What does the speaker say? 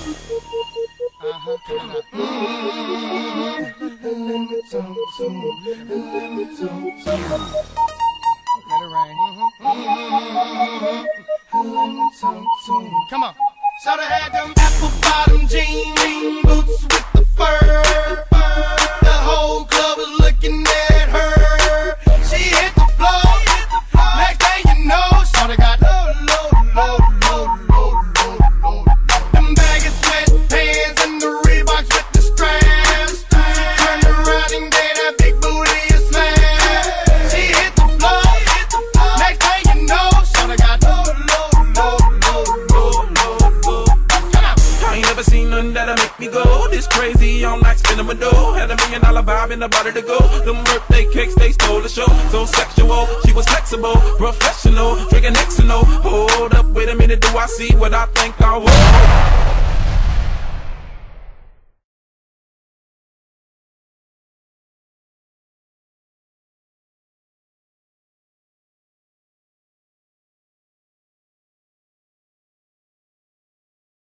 Come on. So they had them apple bottom jean boots with the fur. The whole club was looking at her. She hit the floor. Next thing you know, so they got low. Them baggy sweatpants and the Reeboks with the straps. She turned around and gave that big booty a smash. She hit the floor. Next thing you know, so they got low. I ain't never seen nothing that'll make me go this crazy. I'm like spinning my dough. Had $1 million vibe in the body to go. Them birthday cakes, they stole the show. So sexual, she was flexible, professional, drinking Xano. Hold up, wait a minute, do I see what I think I will?